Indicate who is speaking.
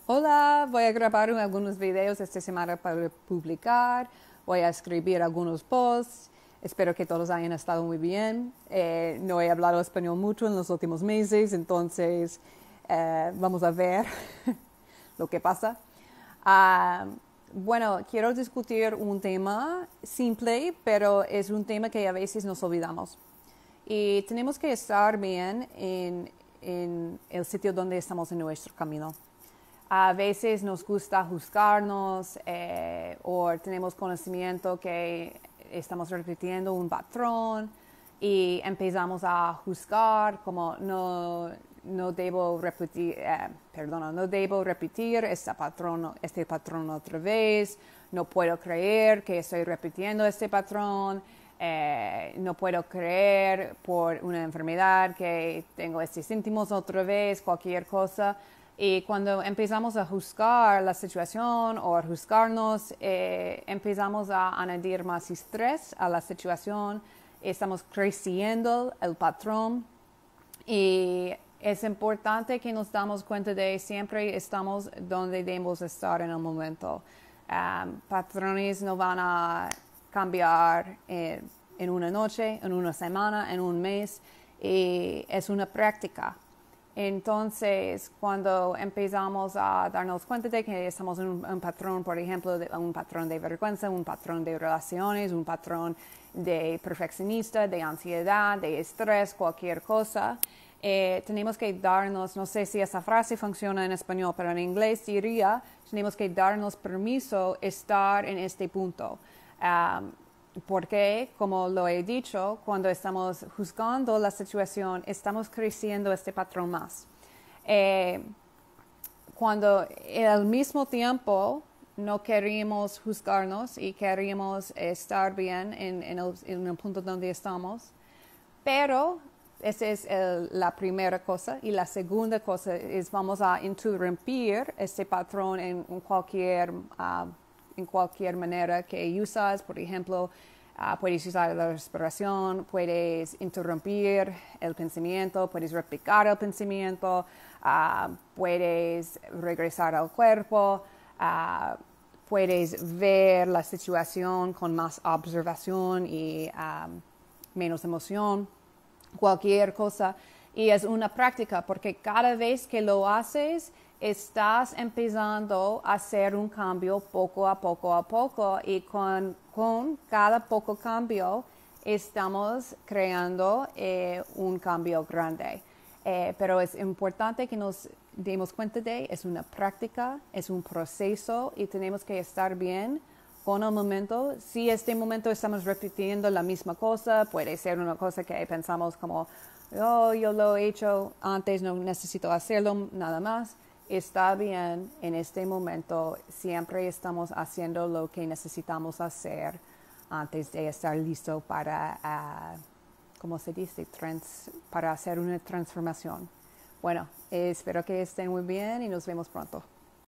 Speaker 1: Hola, voy a grabar algunos videos esta semana para publicar. Voy a escribir algunos posts. Espero que todos hayan estado muy bien. No he hablado español mucho en los últimos meses, entonces vamos a ver lo que pasa. Bueno, quiero discutir un tema simple, pero es un tema que a veces nos olvidamos. Y tenemos que estar bien en el sitio donde estamos en nuestro camino. A veces nos gusta juzgarnos o tenemos conocimiento que estamos repitiendo un patrón y empezamos a juzgar como no debo repetir, no debo repetir este patrón otra vez, no puedo creer que estoy repitiendo este patrón, no puedo creer por una enfermedad que tengo estos síntomas otra vez, cualquier cosa. Y cuando empezamos a juzgar la situación o a juzgarnos, empezamos a añadir más estrés a la situación, estamos creciendo el patrón y es importante que nos damos cuenta de siempre estamos donde debemos estar en el momento. Patrones no van a cambiar en una noche, en una semana, en un mes, y es una práctica. Entonces, cuando empezamos a darnos cuenta de que estamos en un patrón, por ejemplo, un patrón de vergüenza, un patrón de relaciones, un patrón de perfeccionista, de ansiedad, de estrés, cualquier cosa, tenemos que darnos, no sé si esa frase funciona en español, pero en inglés diría, tenemos que darnos permiso estar en este punto. Porque, como lo he dicho, cuando estamos juzgando la situación, estamos creciendo este patrón más. Cuando al mismo tiempo no queremos juzgarnos y queremos estar bien en el punto donde estamos, pero esa es la primera cosa. Y la segunda cosa es vamos a interrumpir este patrón en cualquier manera que usas. Por ejemplo, puedes usar la respiración, puedes interrumpir el pensamiento, puedes replicar el pensamiento, puedes regresar al cuerpo, puedes ver la situación con más observación y menos emoción, cualquier cosa. Y es una práctica porque cada vez que lo haces, estás empezando a hacer un cambio poco a poco y con cada poco cambio estamos creando un cambio grande. Pero es importante que nos demos cuenta de es una práctica, es un proceso y tenemos que estar bien con el momento. Si este momento estamos repitiendo la misma cosa, puede ser una cosa que pensamos como, oh, yo lo he hecho antes, no necesito hacerlo, nada más. Está bien, en este momento siempre estamos haciendo lo que necesitamos hacer antes de estar listo para, ¿cómo se dice? Para hacer una transformación. Bueno, espero que estén muy bien y nos vemos pronto.